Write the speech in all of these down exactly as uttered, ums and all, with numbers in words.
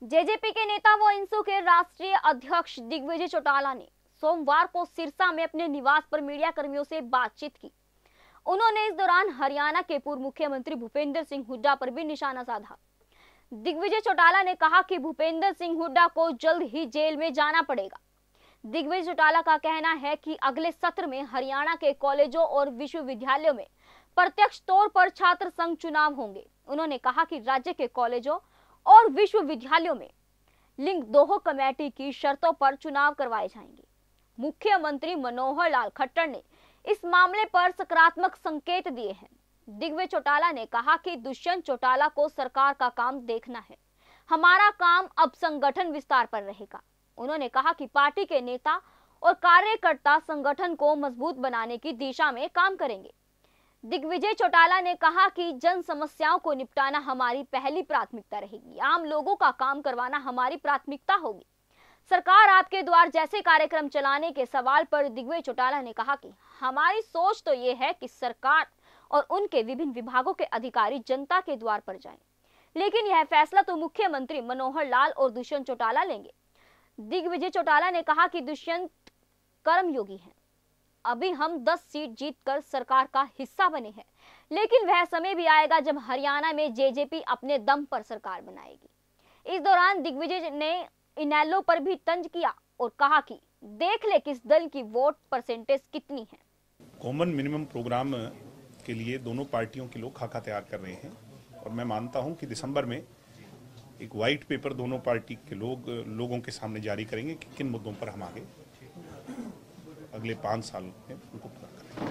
JJP के नेता व इंसू के राष्ट्रीय अध्यक्ष दिग्विजय चौटाला ने सोमवार को सिरसा में अपने निवास पर मीडिया कर्मियों से बातचीत की। उन्होंने इस दौरान हरियाणा के पूर्व मुख्यमंत्री भूपेंद्र सिंह हुड्डा पर भी निशाना साधा। दिग्विजय चौटाला ने कहा कि भूपेंद्र सिंह हुड्डा को जल्द ही जेल में जाना पड़ेगा। दिग्विजय चौटाला का कहना है कि अगले सत्र में हरियाणा के कॉलेजों और विश्वविद्यालयों में प्रत्यक्ष तौर पर छात्र संघ चुनाव होंगे। उन्होंने कहा कि राज्य के कॉलेजों और विश्वविद्यालयों में लिंग दोह कमेटी की शर्तों पर चुनाव करवाए जाएंगे। मुख्यमंत्री मनोहर लाल खट्टर ने इस मामले पर सकारात्मक संकेत दिए हैं। दिग्विजय चौटाला ने कहा कि दुष्यंत चौटाला को सरकार का काम देखना है, हमारा काम अब संगठन विस्तार पर रहेगा। उन्होंने कहा कि पार्टी के नेता और कार्यकर्ता संगठन को मजबूत बनाने की दिशा में काम करेंगे। दिग्विजय चौटाला ने कहा कि जन समस्याओं को निपटाना हमारी पहली प्राथमिकता रहेगी, आम लोगों का काम करवाना हमारी प्राथमिकता होगी। सरकार आपके द्वार जैसे कार्यक्रम चलाने के सवाल पर दिग्विजय चौटाला ने कहा कि हमारी सोच तो ये है कि सरकार और उनके विभिन्न विभागों के अधिकारी जनता के द्वार पर जाएं, लेकिन यह फैसला तो मुख्यमंत्री मनोहर लाल और दुष्यंत चौटाला लेंगे। दिग्विजय चौटाला ने कहा कि दुष्यंत कर्मयोगी हैं। अभी हम दस सीट जीतकर सरकार का हिस्सा बने हैं, लेकिन वह समय भी आएगा जब हरियाणा में जेजेपी अपने दम पर सरकार बनाएगी। इस दौरान दिग्विजय ने इनेलो पर भी तंज किया और कहा कि देख ले किस दल की वोट परसेंटेज कितनी है। कॉमन मिनिमम प्रोग्राम के लिए दोनों पार्टियों के लोग खाका तैयार कर रहे हैं और मैं मानता हूं कि दिसंबर में एक व्हाइट पेपर दोनों पार्टी के लोग लोगों के सामने जारी करेंगे कि किन मुद्दों पर हम आगे अगले पाँच साल में उनको पूरा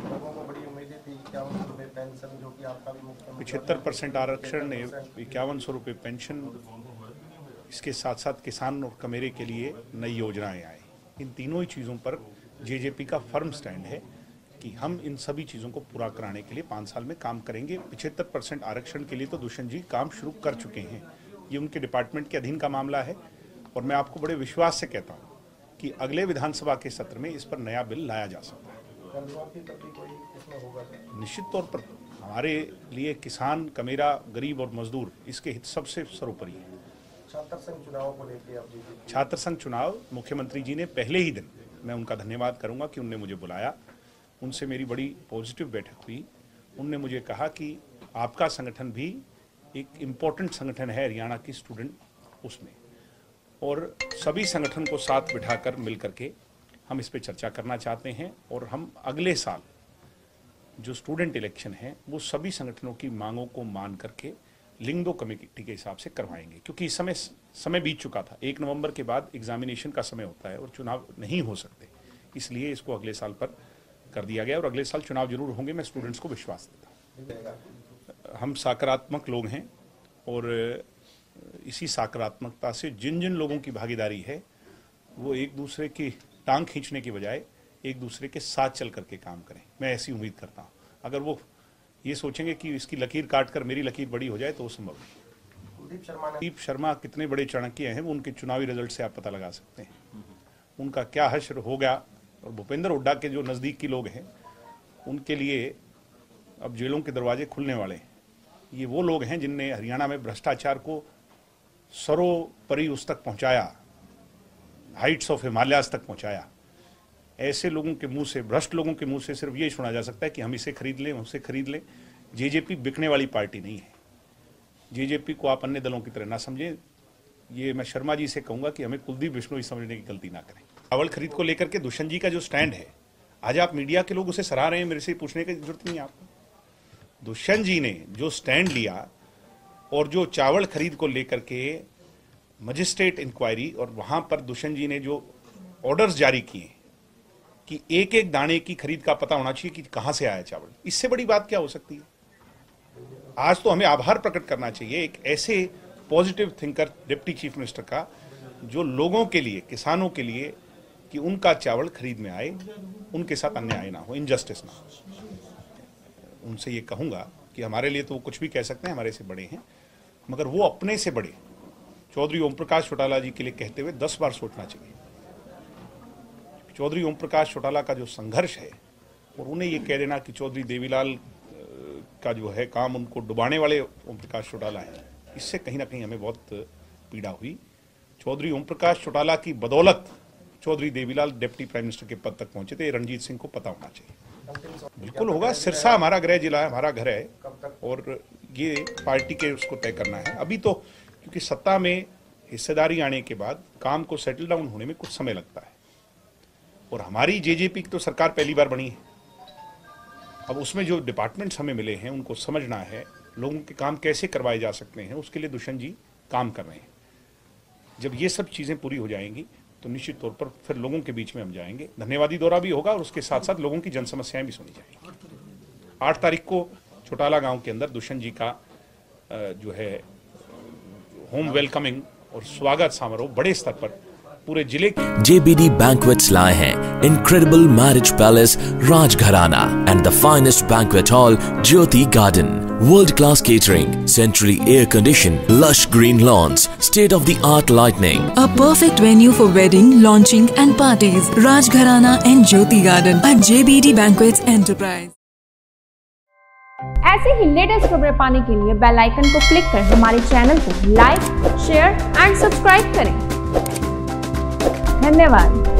करेंगे। पिछहत्तर परसेंट आरक्षण, इक्यावन सौ रुपये पेंशन, इसके साथ साथ किसान और कमेरे के लिए नई योजनाएं आए। इन तीनों ही चीज़ों पर जेजेपी का फर्म स्टैंड है कि हम इन सभी चीज़ों को पूरा कराने के लिए पाँच साल में काम करेंगे। पिछहत्तर परसेंट आरक्षण के लिए तो दुष्यंत जी काम शुरू कर चुके हैं, ये उनके डिपार्टमेंट के अधीन का मामला है और मैं आपको बड़े विश्वास से कहता हूँ कि अगले विधानसभा के सत्र में इस पर नया बिल लाया जा सकता है। निश्चित तौर पर हमारे लिए किसान, कमेरा, गरीब और मजदूर, इसके हित सबसे सर्वोपरि है। छात्र संघ चुनाव को लेकर आप जी छात्र संघ चुनाव मुख्यमंत्री जी ने पहले ही दिन, मैं उनका धन्यवाद करूंगा कि उनने मुझे बुलाया, उनसे मेरी बड़ी पॉजिटिव बैठक हुई। उनने मुझे कहा कि आपका संगठन भी एक इम्पोर्टेंट संगठन है हरियाणा की स्टूडेंट उसमें, और सभी संगठन को साथ बिठाकर मिल करके हम इस पे चर्चा करना चाहते हैं और हम अगले साल जो स्टूडेंट इलेक्शन है वो सभी संगठनों की मांगों को मान करके लिंग दो कमेटी के हिसाब से करवाएंगे, क्योंकि इस समय समय बीत चुका था। एक नवंबर के बाद एग्जामिनेशन का समय होता है और चुनाव नहीं हो सकते, इसलिए इसको अगले साल पर कर दिया गया और अगले साल चुनाव जरूर होंगे, मैं स्टूडेंट्स को विश्वास देता हूँ। हम सकारात्मक लोग हैं और इसी सकारात्मकता से जिन जिन लोगों की भागीदारी है वो एक दूसरे की टांग खींचने की बजाय एक दूसरे के साथ चल करके काम करें, मैं ऐसी उम्मीद करता हूँ। अगर वो ये सोचेंगे कि इसकी लकीर काट कर मेरी लकीर बड़ी हो जाए तो वो संभव नहीं। कुलदीप शर्मा कुलदीप शर्मा कितने बड़े चाणक्य हैं वो उनके चुनावी रिजल्ट से आप पता लगा सकते हैं, उनका क्या हश्र हो गया। और भूपेंद्र हुड्डा के जो नज़दीकी लोग हैं उनके लिए अब जेलों के दरवाजे खुलने वाले हैं। ये वो लोग हैं जिनने हरियाणा में भ्रष्टाचार को सर्वोपरि उस तक पहुंचाया, हाइट्स ऑफ हिमालयाज तक पहुंचाया। ऐसे लोगों के मुंह से, भ्रष्ट लोगों के मुंह से सिर्फ ये सुना जा सकता है कि हम इसे खरीद लें, उसे खरीद लें। जेजेपी बिकने वाली पार्टी नहीं है। जेजेपी को आप अन्य दलों की तरह ना समझें। ये मैं शर्मा जी से कहूंगा कि हमें कुलदीप बिश्नोई समझने की गलती ना करें। चावल खरीद को लेकर के दुष्यंत जी का जो स्टैंड है, आज आप मीडिया के लोग उसे सराह रहे हैं, मेरे से पूछने की जरूरत नहीं है आपको। दुष्यंत जी ने जो स्टैंड लिया और जो चावल खरीद को लेकर के मजिस्ट्रेट इंक्वायरी और वहां पर दुष्यंत जी ने जो ऑर्डर्स जारी किए कि एक एक दाने की खरीद का पता होना चाहिए कि कहां से आया चावल, इससे बड़ी बात क्या हो सकती है। आज तो हमें आभार प्रकट करना चाहिए एक ऐसे positive thinker deputy chief minister का जो लोगों के लिए, किसानों के लिए, कि उनका चावल खरीद में आए, उनके साथ अन्याय ना हो, इनजस्टिस ना हो। उनसे ये कहूंगा कि हमारे लिए तो वो कुछ भी कह सकते हैं, हमारे से बड़े हैं, मगर वो अपने से बड़े चौधरी ओम प्रकाश चौटाला जी के लिए कहते हुए दस बार सोचना चाहिए। चौधरी ओम प्रकाश चौटाला का जो संघर्ष है और उन्हें ये कह देना कि चौधरी देवीलाल का जो है काम उनको डुबाने वाले ओम प्रकाश चौटाला है, इससे कहीं ना कहीं हमें बहुत पीड़ा हुई। चौधरी ओम प्रकाश चौटाला की बदौलत Chaudhary Devilal deputy prime minister के पद तक पहुंचे थे, रणजीत सिंह को पता होना चाहिए। बिल्कुल होगा। सिरसा हमारा गृह जिला है, हमारा घर है, और ये पार्टी के उसको तय करना है। अभी तो क्योंकि सत्ता में हिस्सेदारी आने के बाद काम को सेटल डाउन होने में कुछ समय लगता है, और हमारी जेजेपी की तो सरकार पहली बार बनी है। अब उसमें जो डिपार्टमेंट्स हमें मिले हैं उनको समझना है, लोगों के काम कैसे करवाए जा सकते हैं, उसके लिए दुष्यंत जी काम कर रहे हैं। जब ये सब चीज़ें पूरी हो जाएंगी तो निश्चित तौर पर फिर लोगों के बीच में हम जाएंगे। धन्यवादी दौरा भी होगा और उसके साथ साथ लोगों की जन समस्याएं भी सुनी जाएंगी। आठ तारीख को चौटाला गांव के अंदर दुष्यंत जी का जो है होम वेलकमिंग और स्वागत समारोह बड़े स्तर पर पूरे जिले J B D Banquets लाए हैं incredible marriage palace Rajgharana and the finest banquet hall Jyoti garden, world class catering, centrally air conditioned, lush green lawns, state of the art lighting, a perfect venue for wedding, launching and parties. Rajgharana and Jyoti Garden at J B D Banquets Enterprise. ऐसे ही latest खबरें पाने के लिए bell icon को click कर हमारे channel को like, share and subscribe करें। धन्यवाद।